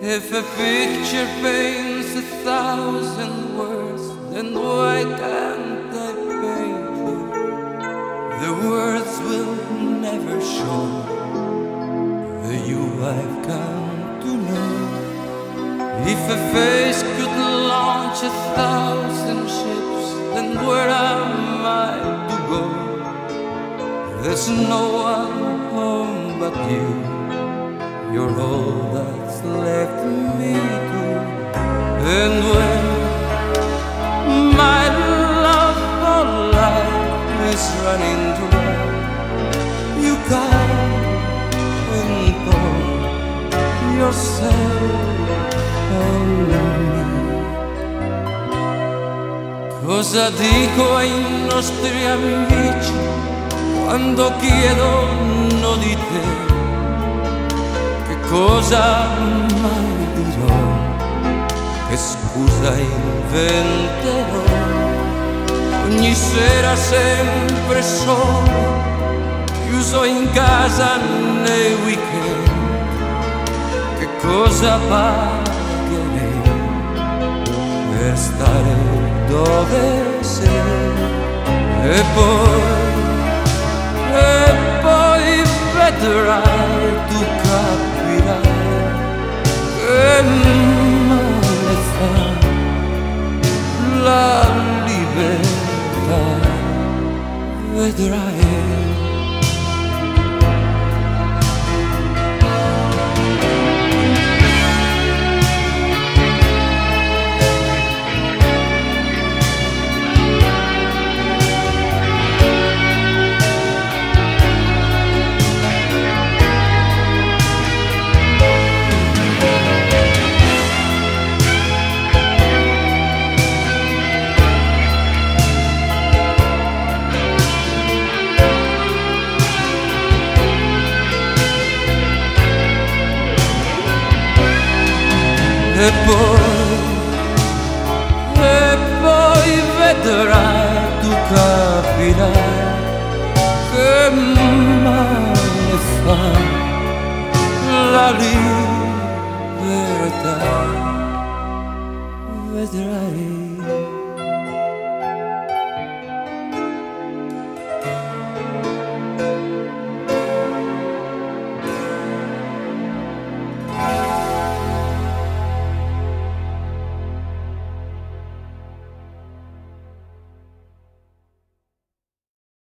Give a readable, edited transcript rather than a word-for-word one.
If a picture paints 1,000 words, then why can't I paint you? The words will never show the you I've come to know. If a face could launch 1,000 ships, then where am I to go? There's no one home but you. You're all that's left me to. And when my love for life is running dry, you come and pour yourself on me. Cosa dico ai nostri amici quando chiedono di te? Cosa mai dirò? Che scusa inventerò? Ogni sera sempre solo, chiuso in casa nei weekend. Che cosa pagherei per stare dove sei? E poi vedrai, tu capirai che male fa la libertà, vedrai. E poi vedrai, tu capirai che male fa la libertà, vedrai.